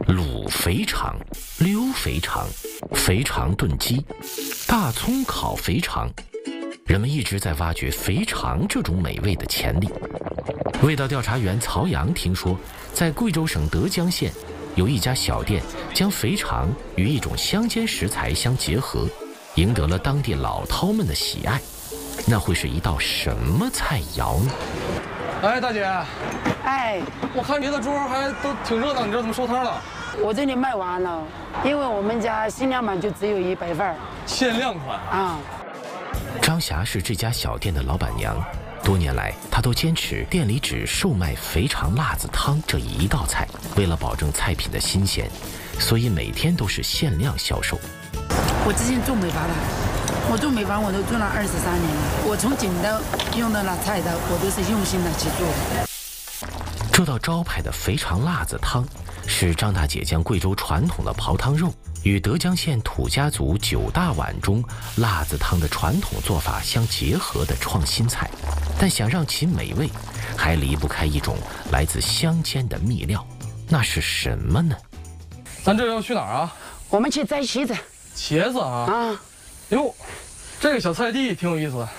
卤肥肠、溜肥肠、肥肠炖鸡、大葱烤肥肠，人们一直在挖掘肥肠这种美味的潜力。味道调查员曹阳听说，在贵州省德江县有一家小店将肥肠与一种乡间食材相结合，赢得了当地老饕们的喜爱。那会是一道什么菜肴呢？ 哎，大姐， 哎， 我看别的桌还都挺热闹，你这怎么收摊了？ 我这里卖完了，因为我们家限量版就只有100份。 限量款啊。 张霞是这家小店的老板娘，多年来她都坚持店里只售卖肥肠辣子汤这一道菜。为了保证菜品的新鲜，所以每天都是限量销售。 我之前做美发的，我做美发我都做了23年了，我从剪刀用到了菜刀，我都是用心的去做的。 这道招牌的肥肠辣子汤是张大姐将贵州传统的刨汤肉与德江县土家族9大碗中辣子汤的传统做法相结合的创新菜，但想让其美味，还离不开一种来自乡间的秘料，那是什么呢？ 咱这要去哪儿啊？ 我们去摘茄子。 茄子啊？啊，哟，这个小菜地挺有意思的。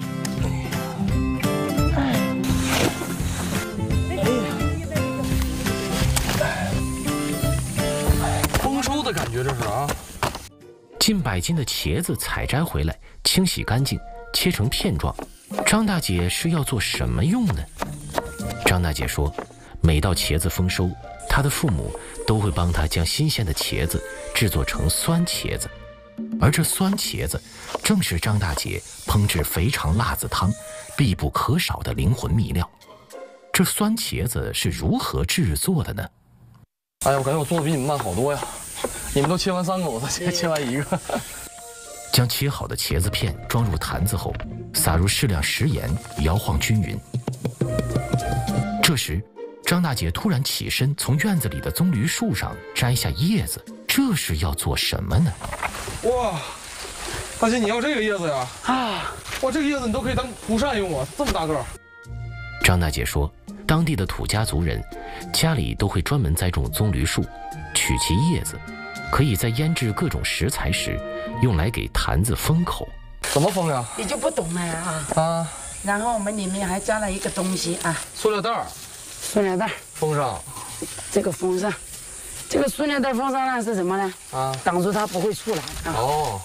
丰收的感觉这是啊！ 近100斤的茄子采摘回来，清洗干净，切成片状。张大姐是要做什么用呢？张大姐说，每到茄子丰收，她的父母都会帮她将新鲜的茄子制作成酸茄子，而这酸茄子正是张大姐烹制肥肠辣子汤必不可少的灵魂秘料。这酸茄子是如何制作的呢？ 哎呀，我感觉我做的比你们慢好多呀！你们都切完3个，我才切完1个。 将切好的茄子片装入坛子后，撒入适量食盐，摇晃均匀。这时，张大姐突然起身，从院子里的棕榈树上摘下叶子，这是要做什么呢？ 哇，大姐，你要这个叶子呀？啊，哇，这个叶子你都可以当蒲扇用啊，这么大个儿。 张大姐说，当地的土家族人家里都会专门栽种棕榈树，取其叶子，可以在腌制各种食材时用来给坛子封口。 怎么封呀？ 你就不懂了呀啊！ 然后我们里面还加了一个东西啊， 塑料袋儿。 塑料袋封上， 这个封上，这个塑料袋封上呢是什么呢？啊，挡住它不会出来啊。哦，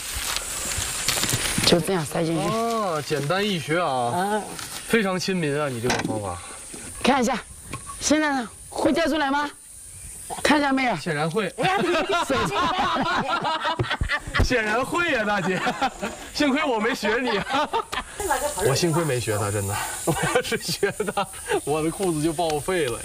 就这样塞进去。 哦，简单易学啊。啊，非常亲民啊，你这个方法。 看一下，现在呢会掉出来吗？看见没有？ 显然会。显然会呀，大姐，幸亏我没学你啊。我幸亏没学他，真的，我要是学他，我的裤子就报废了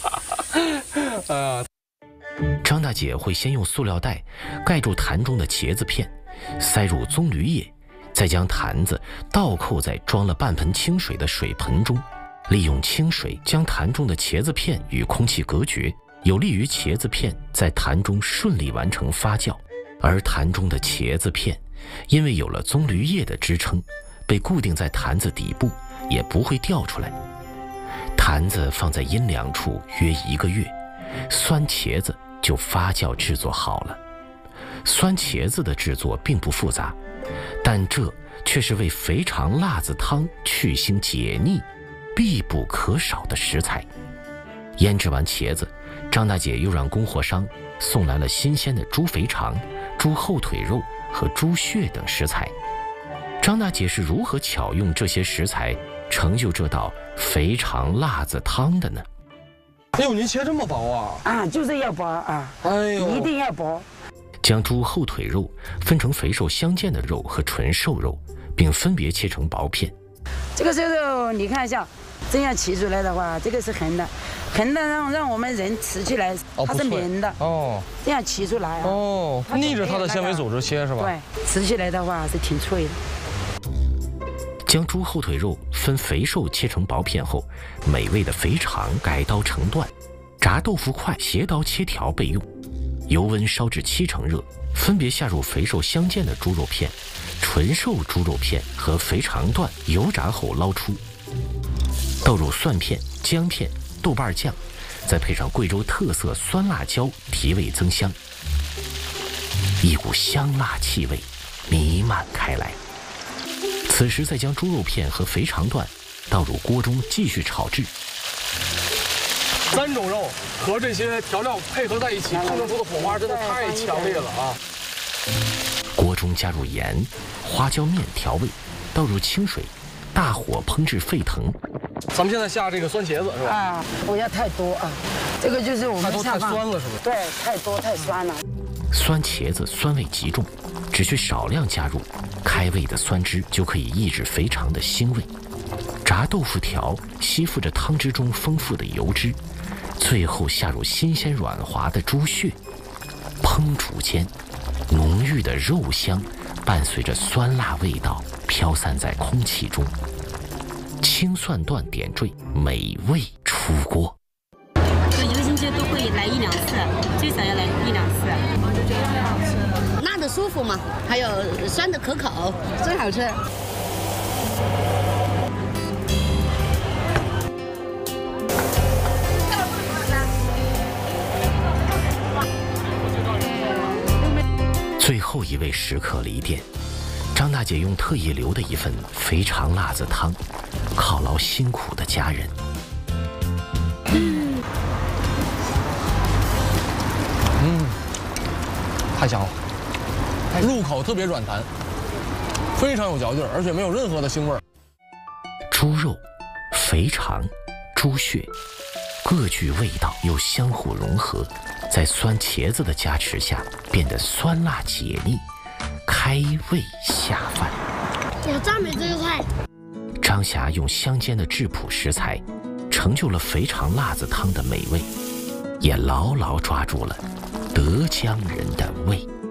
呀。 张大姐会先用塑料袋盖住坛中的茄子片，塞入棕榈叶，再将坛子倒扣在装了半盆清水的水盆中，利用清水将坛中的茄子片与空气隔绝，有利于茄子片在坛中顺利完成发酵。而坛中的茄子片因为有了棕榈叶的支撑，被固定在坛子底部，也不会掉出来。坛子放在阴凉处约1个月，酸茄子就发酵制作好了。酸茄子的制作并不复杂，但这却是为肥肠辣子汤去腥解腻必不可少的食材。腌制完茄子，张大姐又让供货商送来了新鲜的猪肥肠、猪后腿肉和猪血等食材。张大姐是如何巧用这些食材成就这道肥肠辣子汤的呢？ 哎呦，您切这么薄啊？ 啊，就是要薄啊！哎呦，一定要薄。 将猪后腿肉分成肥瘦相间的肉和纯瘦肉，并分别切成薄片。 这个瘦肉你看一下，这样切出来的话，这个是横的，横的让我们人吃起来它是绵的哦，这样切出来哦，逆着它的纤维组织切是吧？ 对，吃起来的话是挺脆的。 将猪后腿肉分肥瘦切成薄片后，美味的肥肠改刀成段，炸豆腐块斜刀切条备用。油温烧至7成热，分别下入肥瘦相间的猪肉片、纯瘦猪肉片和肥肠段，油炸后捞出。倒入蒜片、姜片、豆瓣酱、 再配上贵州特色酸辣椒，提味增香，一股香辣气味弥漫开来。此时再将猪肉片和肥肠段倒入锅中继续炒制。 3种肉和这些调料配合在一起，烹饪出的火花真的太强烈了啊！ 锅中加入盐、花椒面调味，倒入清水，大火烹至沸腾。 咱们现在下这个酸茄子是吧？ 啊，不要太多啊，这个就是我们下太酸了是不是？ 对，太多太酸了。 酸茄子酸味极重，只需少量加入，开胃的酸汁就可以抑制肥肠的腥味。炸豆腐条吸附着汤汁中丰富的油脂，最后下入新鲜软滑的猪血，烹煮间，浓郁的肉香伴随着酸辣味道飘散在空气中，青蒜段点缀，美味出锅。 就1个星期都会来1、2次，最少要来1、2次。我就觉得很好吃，辣的舒服嘛，还有酸的可口，真好吃。 最后一位食客离店，张大姐用特意留的一份肥肠辣子汤，犒劳辛苦的家人。 太香了，入口特别软弹，非常有嚼劲，而且没有任何的腥味。 猪肉、肥肠、猪血，各具味道又相互融合，在酸茄子的加持下，变得酸辣解腻，开胃下饭。 我赞美这个菜。 张霞用乡间的质朴食材，成就了肥肠辣子汤的美味，也牢牢抓住了德江人的胃。